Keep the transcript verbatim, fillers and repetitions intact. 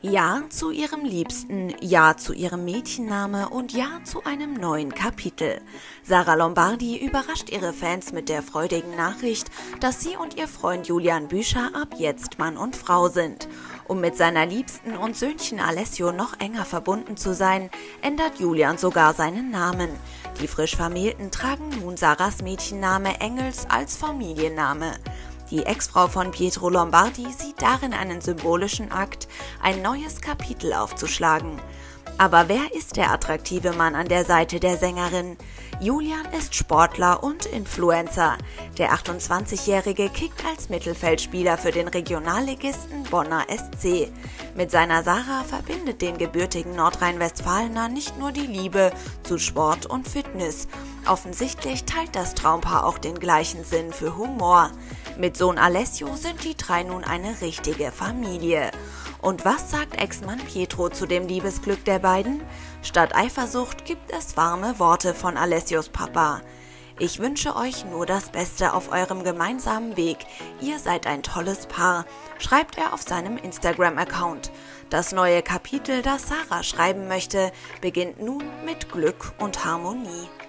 Ja zu ihrem Liebsten, ja zu ihrem Mädchenname und ja zu einem neuen Kapitel. Sara Lombardi überrascht ihre Fans mit der freudigen Nachricht, dass sie und ihr Freund Julian Büscher ab jetzt Mann und Frau sind. Um mit seiner Liebsten und Söhnchen Alessio noch enger verbunden zu sein, ändert Julian sogar seinen Namen. Die frisch Vermählten tragen nun Saras Mädchenname Engels als Familienname. Die Ex-Frau von Pietro Lombardi sieht darin einen symbolischen Akt, ein neues Kapitel aufzuschlagen. Aber wer ist der attraktive Mann an der Seite der Sängerin? Julian ist Sportler und Influencer. Der achtundzwanzigjährige kickt als Mittelfeldspieler für den Regionalligisten Bonner S C. Mit seiner Sara verbindet den gebürtigen Nordrhein-Westfalener nicht nur die Liebe zu Sport und Fitness. Offensichtlich teilt das Traumpaar auch den gleichen Sinn für Humor. Mit Sohn Alessio sind die drei nun eine richtige Familie. Und was sagt Ex-Mann Pietro zu dem Liebesglück der beiden? Statt Eifersucht gibt es warme Worte von Alessios Papa. Ich wünsche euch nur das Beste auf eurem gemeinsamen Weg. Ihr seid ein tolles Paar, schreibt er auf seinem Instagram-Account. Das neue Kapitel, das Sara schreiben möchte, beginnt nun mit Glück und Harmonie.